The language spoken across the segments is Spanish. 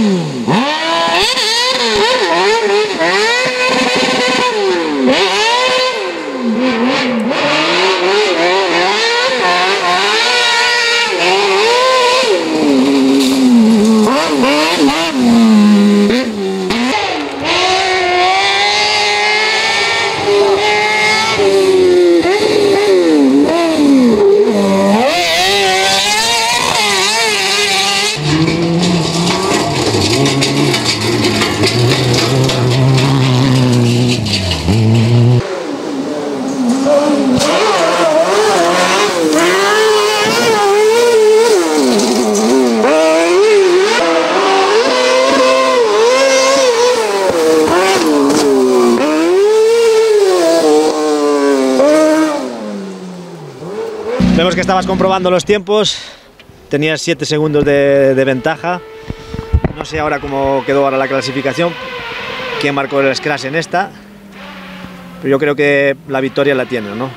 Vemos que estabas comprobando los tiempos, tenías 7 segundos de ventaja. No sé ahora cómo quedó ahora la clasificación, quién marcó el scratch en esta, pero yo creo que la victoria la tiene, ¿no?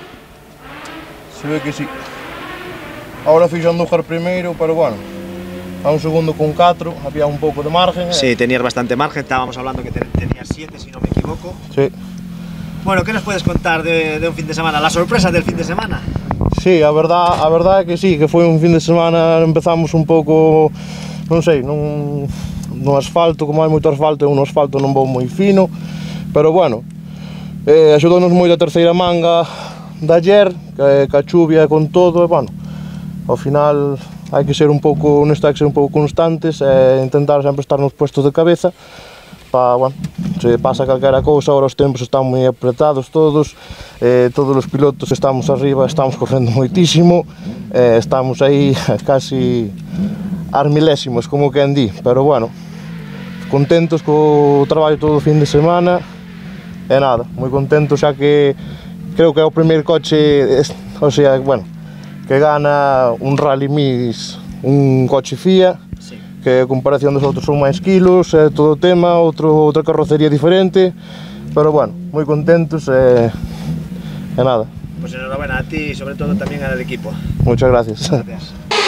Se ve que sí. Ahora fiz Andújar primero, pero bueno, a un segundo con 4, había un poco de margen. Sí, tenías bastante margen, estábamos hablando que tenías 7 si no me equivoco. Sí. Bueno, ¿qué nos puedes contar de un fin de semana? ¿La sorpresa del fin de semana? Sí, a verdade é que sí, que foi un fin de semana, empezamos un pouco, non sei, no asfalto, como hai moito asfalto, un asfalto non vou moi fino, pero bueno, axudounos moito a terceira manga de ayer, ca chuvia e con todo, e bueno, ao final hai que ser un pouco, nesta hai que ser un pouco constantes e intentar sempre estar nos puestos de cabeza, para, bueno, se pasa calquera cousa, ahora os tempos están moi apretados todos, todos os pilotos estamos arriba, estamos correndo moitísimo, estamos aí casi ás milésimos, como quen di, pero bueno, contentos co traballo todo o fin de semana, e nada, moi contentos xa que creo que é o primeiro coche, o sea, bueno, que gana un Rally Mix, un coche FIA, que a comparación dos outros son máis kilos, todo o tema, outra carrocería diferente, pero bueno, moi contentos e nada. Pues enhorabuena a ti y sobre todo también al equipo. Muchas gracias. Gracias.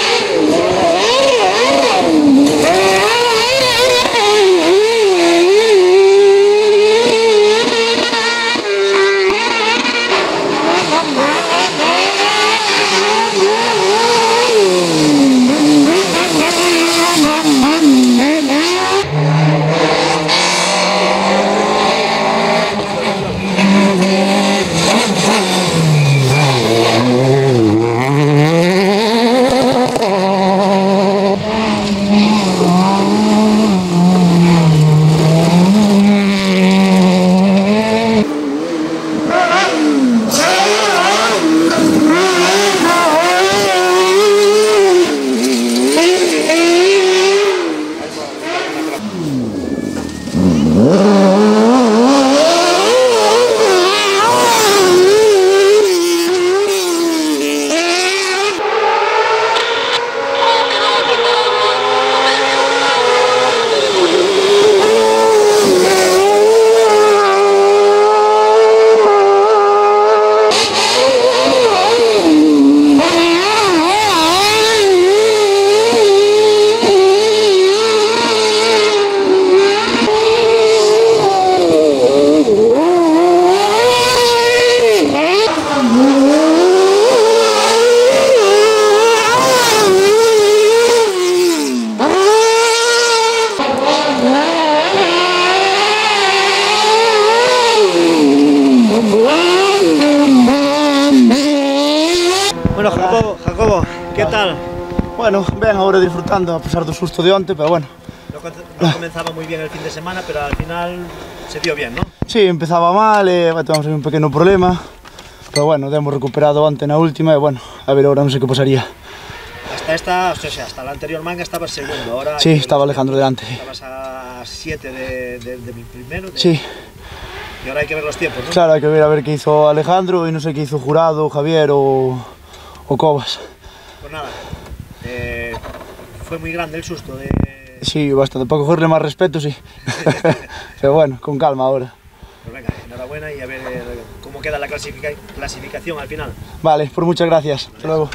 Bueno, Jacobo, ¿qué tal? Bueno, ben, agora disfrutando a pesar do susto de onte, pero bueno. No comenzaba muy bien el fin de semana, pero al final se dio bien, ¿no? Sí, empezaba mal, tuvimos un pequeno problema, pero bueno, hemos recuperado onte na última e bueno, a ver agora non sei que pasaría. Hasta la anterior manga estabas segundo, ahora... Sí, estaba Alejandro delante. Estabas a 7 de mi primero. Sí. Y ahora hay que ver los tiempos, ¿no? Claro, hay que ver a ver qué hizo Alejandro y no sé qué hizo Jurado, Javier o Cobas. Pues nada, fue muy grande el susto de... Sí, bastante, para cogerle más respeto, sí. Pero bueno, con calma ahora. Pues venga, enhorabuena y a ver cómo queda la clasificación al final. Vale, pues muchas gracias. Hasta luego.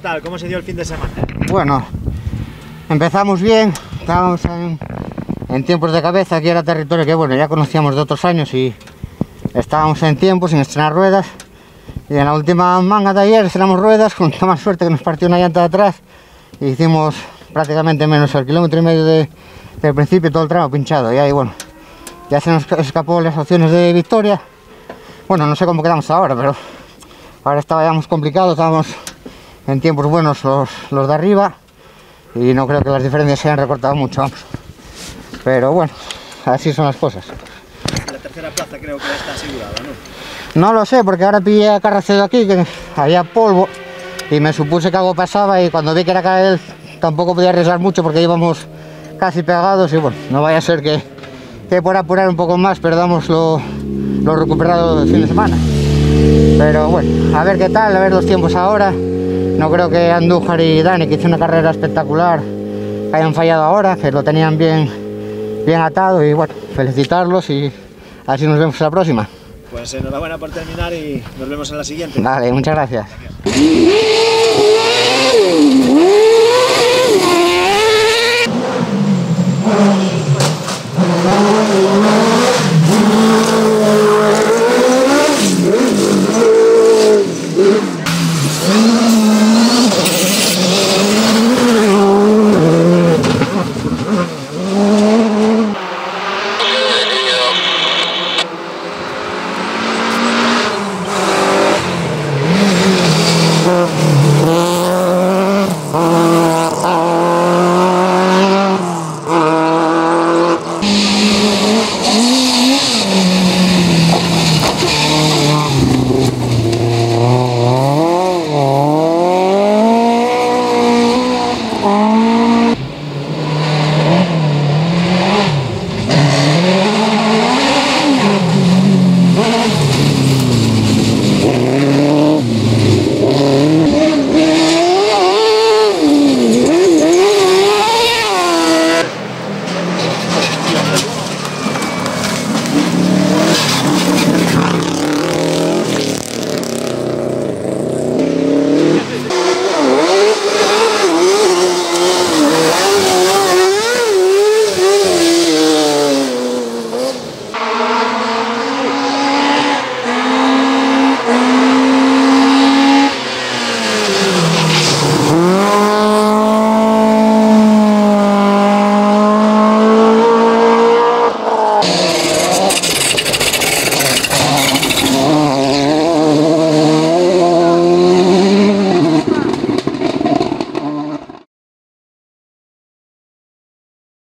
tal? ¿Cómo se dio el fin de semana? Bueno, empezamos bien, estábamos en tiempos de cabeza, aquí era territorio que bueno, ya conocíamos de otros años y estábamos en tiempo sin estrenar ruedas. Y en la última manga de ayer estrenamos ruedas, con toda más suerte que nos partió una llanta de atrás y hicimos prácticamente menos el kilómetro y medio del principio, todo el tramo pinchado. Y ahí bueno, ya se nos escapó las opciones de victoria. Bueno, no sé cómo quedamos ahora, pero ahora estábamos complicados, estábamos en tiempos buenos los de arriba y no creo que las diferencias se hayan recortado mucho, vamos. Pero bueno, así son las cosas. La tercera plaza creo que ya está asegurada, ¿no? No lo sé, porque ahora pillé a Carracedo aquí, que había polvo y me supuse que algo pasaba y cuando vi que era Cael tampoco podía arriesgar mucho porque íbamos casi pegados y bueno, no vaya a ser que por apurar un poco más perdamos lo recuperado del fin de semana. Pero bueno, a ver qué tal, a ver los tiempos ahora. No creo que Andújar y Dani, que hizo una carrera espectacular, hayan fallado ahora, que lo tenían bien atado y bueno, felicitarlos y así nos vemos en la próxima. Pues enhorabuena por terminar y nos vemos en la siguiente. Vale, muchas gracias.